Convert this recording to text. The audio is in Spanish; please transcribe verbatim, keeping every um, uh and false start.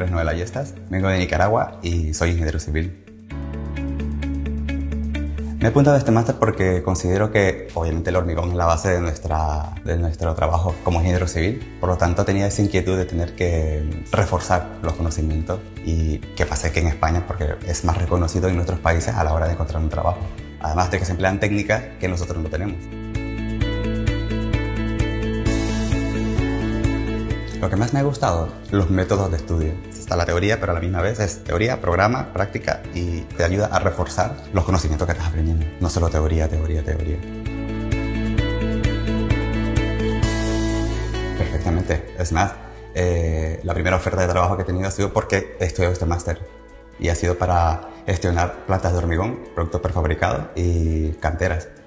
nombre es Noel Ayestas, vengo de Nicaragua y soy ingeniero civil. Me he apuntado a este máster porque considero que, obviamente, el hormigón es la base de, nuestra, de nuestro trabajo como ingeniero civil. Por lo tanto, tenía esa inquietud de tener que reforzar los conocimientos. Y qué pasa que en España, porque es más reconocido en nuestros países a la hora de encontrar un trabajo. Además de que se emplean técnicas que nosotros no tenemos. Lo que más me ha gustado, los métodos de estudio. Está la teoría, pero a la misma vez es teoría, programa, práctica y te ayuda a reforzar los conocimientos que estás aprendiendo. No solo teoría, teoría, teoría. Perfectamente. Es más, eh, la primera oferta de trabajo que he tenido ha sido porque he estudiado este máster. Y ha sido para gestionar plantas de hormigón, productos prefabricados y canteras.